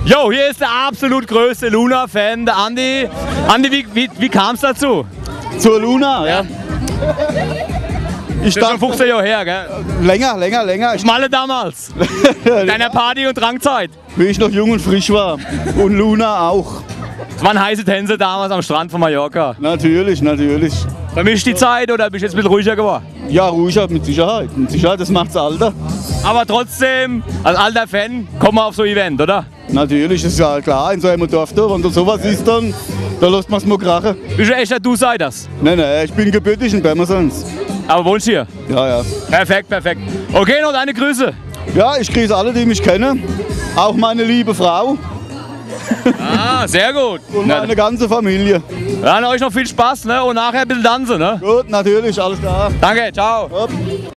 Jo, hier ist der absolut größte Luna-Fan, der Andi. Andi, wie kam es dazu? Zur Luna, ja. Ich Das ist schon 15 Jahre her, gell? Länger. Schmalle damals. Deiner Party- und Drangzeit. Wie ich noch jung und frisch war. Und Luna auch. Es waren heiße Tänze damals am Strand von Mallorca. Natürlich. Vermischt die Zeit oder bist du jetzt ein bisschen ruhiger geworden? Ja, ruhiger, mit Sicherheit. Mit Sicherheit, das macht's Alter. Aber trotzdem, als alter Fan, komm mal auf so ein Event, oder? Natürlich, ist ja klar, in so einem Dorf, wenn da sowas ist, dann da lässt man's mal krachen. Bist du echt der Du-Seiders? Nein, ich bin gebürtig in Pirmasens. Aber wohnst hier? Ja. Perfekt. Okay, noch deine Grüße. Ja, ich grüße alle, die mich kennen. Auch meine liebe Frau Ah, sehr gut. und meine ganze Familie. Dann euch noch viel Spaß, ne? Und nachher ein bisschen tanzen, ne? Gut, natürlich, alles klar. Danke, ciao. Hopp.